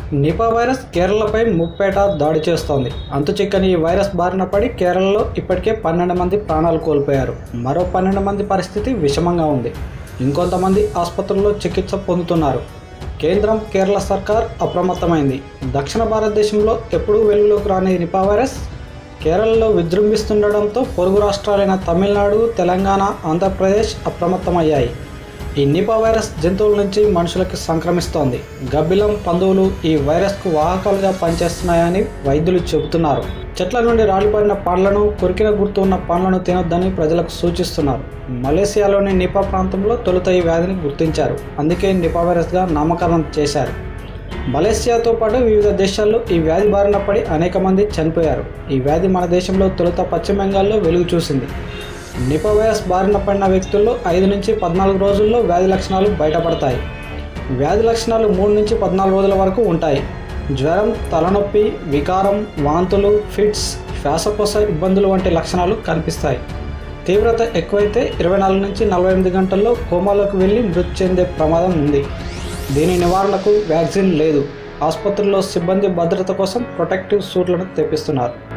Nipah virus కేరళపై ముప్పేట దాడి చేస్తోంది. అంతుచిక్కని ఈ వైరస్ బారిన పడి కేరళలో ఇప్పటికే 12 మంది ప్రాణాలు కోల్పోయారు. మరో 12 మంది పరిస్థితి విషమంగా ఉంది. ఇంకొంతమంది ఆసుపత్రుల్లో చికిత్స పొందుతున్నారు. కేంద్రం, కేరళ సర్కార్ అప్రమత్తమైంది. దక్షిణ భారతదేశంలో ఎప్పుడూ వెలుగులోకి రాని నిపా వైరస్ కేరళలో విజృంభిస్తుండటంతో పొరుగు రాష్ట్రాలైన తమిళనాడు, తెలంగాణ, ఆంధ్రప్రదేశ్ అప్రమత్తమయ్యాయి. ఈ నిపా వైరస్ జంతువుల నుంచి మనుషులకు సంక్రమిస్తోంది. గబ్బిలం, పందువులు ఈ వైరస్కు వాహకాలుగా పనిచేస్తున్నాయని వైద్యులు చెబుతున్నారు. చెట్ల నుండి రాలిపడిన పండ్లను, కొరికిన గుర్తు ఉన్న పండ్లను తినొద్దని ప్రజలకు సూచిస్తున్నారు. మలేసియాలోని నిపా ప్రాంతంలో తొలుత ఈ వ్యాధిని గుర్తించారు. అందుకే నిపా వైరస్గా నామకరణం చేశారు. మలేసియాతో పాటు వివిధ దేశాల్లో ఈ వ్యాధి బారిన పడి అనేక మంది చనిపోయారు. ఈ వ్యాధి మన దేశంలో తొలుత పశ్చిమ బెంగాల్లో వెలుగు చూసింది. నిపా వైరస్ బారిన పడిన వ్యక్తుల్లో 5 నుంచి 14 రోజుల్లో వ్యాధి లక్షణాలు బయటపడతాయి. వ్యాధి లక్షణాలు 3 నుంచి 14 రోజుల వరకు ఉంటాయి. జ్వరం, తలనొప్పి, వికారం, వాంతులు, ఫిట్స్, శ్వాసకోశ ఇబ్బందులు వంటి లక్షణాలు కనిపిస్తాయి. తీవ్రత ఎక్కువైతే 24 నుంచి 48 గంటల్లో కోమాలోకి వెళ్ళి మృతి చెందే ప్రమాదం ఉంది. దీని నివారణకు వ్యాక్సిన్ లేదు. ఆసుపత్రుల్లో సిబ్బంది భద్రత కోసం ప్రొటెక్టివ్ సూట్లను తెప్పిస్తున్నారు.